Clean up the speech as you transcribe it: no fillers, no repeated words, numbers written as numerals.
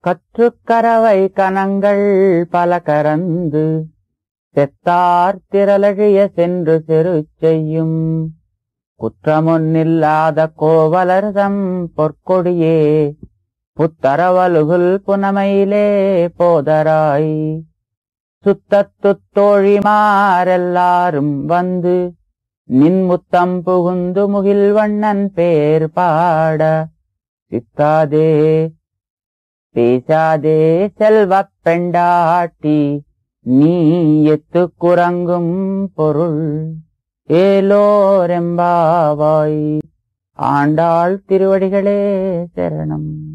கற்றுக்கரவை கனங்கள் பல கரந்து செத்தார் திரளழிய சென்று செரு செய்யும் குற்றமொன்னில்லாத கோவலர்தம் பொற்கொடியே புத்தரவலுகுல் புனமையிலே போதராய் சுத்தத்துத் தோழிமாரெல்லாரும் வந்து நின்முத்தம் புகுந்து முகில் வண்ணன் பேர் பாட சித்தாதே பேசாதே செல்வப் பெண்டாட்டி நீ எத்து குரங்கும் பொருள் ஏலோரெம்பாவாய். ஆண்டாள் திருவடிகளே சரணம்.